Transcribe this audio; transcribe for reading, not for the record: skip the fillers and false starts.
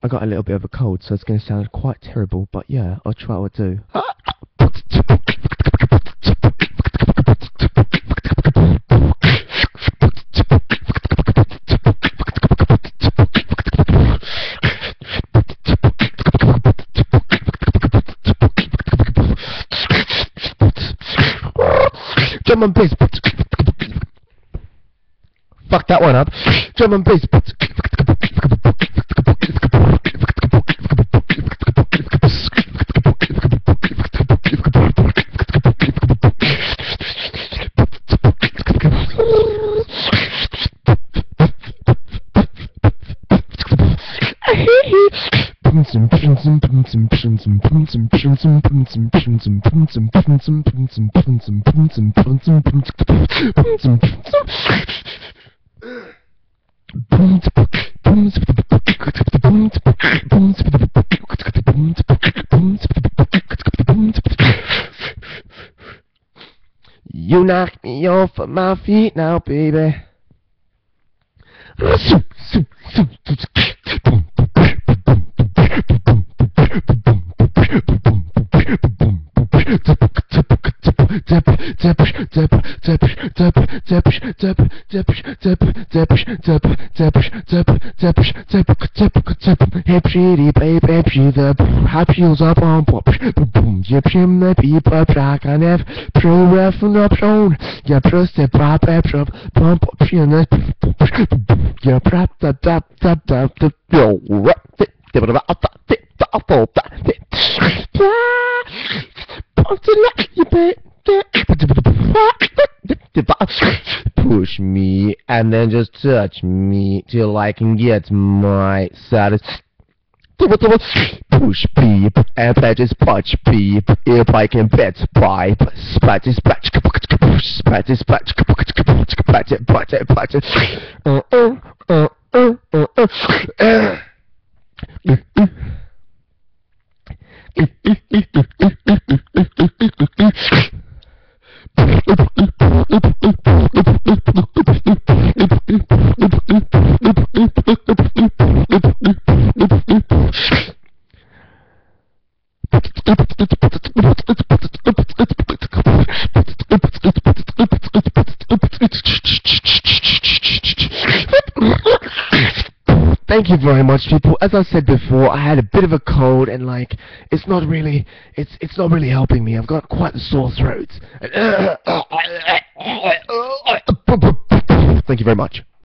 I got a little bit of a cold, so it's going to sound quite terrible, but yeah, I'll try what I do. Drum and bass. Fuck that one up. Drum and bass. You knock me off of my feet now, baby. Hey pretty baby, the happy up on pop. Je prim me pipa prakan ev pro ref na pron. Ja proste pop prop pump pina. Ja prap tap tap tap tap tap yo rap it. Push me and then just touch me till I can get my satisfaction. Push beep and patches punch beep if I can bet pipe spatches patch spatches patch patch Thank you very much, people. As I said before, I had a bit of a cold, and like, it's not really helping me. I've got quite a sore throat. Thank you very much.